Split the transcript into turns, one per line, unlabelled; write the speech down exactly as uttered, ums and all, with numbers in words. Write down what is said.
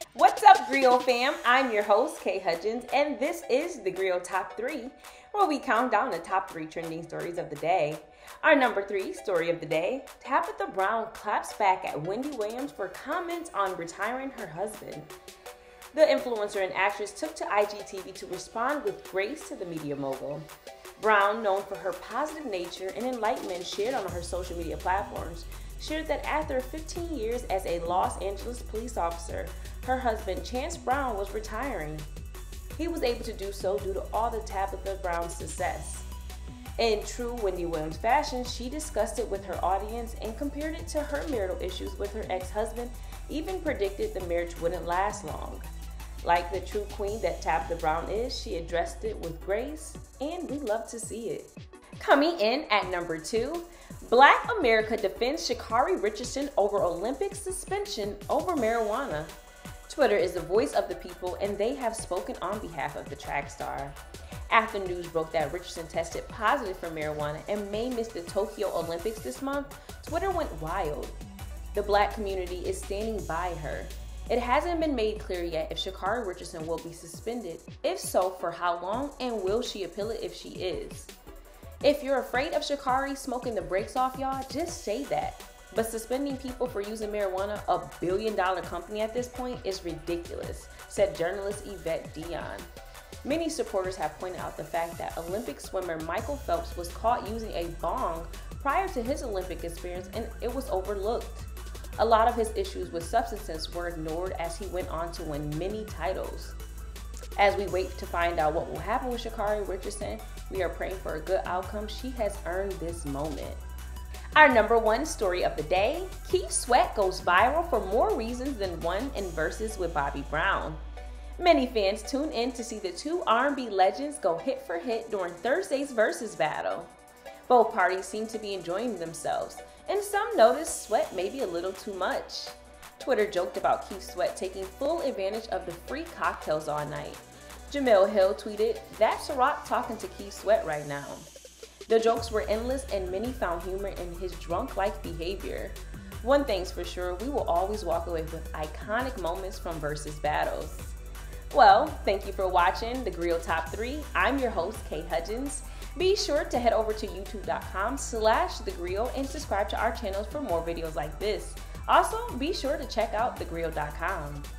What's up, Grio fam? I'm your host, Kay Hudgins, and this is the Grio Top three, where we count down the top three trending stories of the day. Our number three story of the day, Tabitha Brown claps back at Wendy Williams for comments on retiring her husband. The influencer and actress took to I G T V to respond with grace to the media mogul. Brown, known for her positive nature and enlightenment shared on her social media platforms, shared that after fifteen years as a Los Angeles police officer, her husband, Chance Brown, was retiring. He was able to do so due to all the Tabitha Brown's success. In true Wendy Williams fashion, she discussed it with her audience and compared it to her marital issues with her ex-husband, even predicted the marriage wouldn't last long. Like the true queen that Tabitha Brown is, she addressed it with grace, and we love to see it. Coming in at number two, Black America defends Sha'Carri Richardson over Olympic suspension over marijuana. Twitter is the voice of the people, and they have spoken on behalf of the track star. After news broke that Richardson tested positive for marijuana and may miss the Tokyo Olympics this month, Twitter went wild. The Black community is standing by her. It hasn't been made clear yet if Sha'Carri Richardson will be suspended. If so, for how long, and will she appeal it if she is? If you're afraid of Sha'Carri smoking the brakes off y'all, just say that. But suspending people for using marijuana, a billion dollar company at this point, is ridiculous, said journalist Yvette Dion. Many supporters have pointed out the fact that Olympic swimmer Michael Phelps was caught using a bong prior to his Olympic experience and it was overlooked. A lot of his issues with substances were ignored as he went on to win many titles. As we wait to find out what will happen with Sha'Carri Richardson, we are praying for a good outcome. She has earned this moment. Our number one story of the day, Keith Sweat goes viral for more reasons than one in Verzuz with Bobby Brown. Many fans tune in to see the two R and B legends go hit for hit during Thursday's Verzuz battle. Both parties seem to be enjoying themselves, and some noticed Sweat maybe a little too much. Twitter joked about Keith Sweat taking full advantage of the free cocktails all night. Jamel Hill tweeted, "That's Rock talking to Keith Sweat right now." The jokes were endless and many found humor in his drunk-like behavior. One thing's for sure, we will always walk away with iconic moments from Verzuz battles. Well, thank you for watching the Grio Top three. I'm your host, Kay Hudgins. Be sure to head over to youtube.com slash TheGrio and subscribe to our channels for more videos like this. Also, be sure to check out the grio dot com.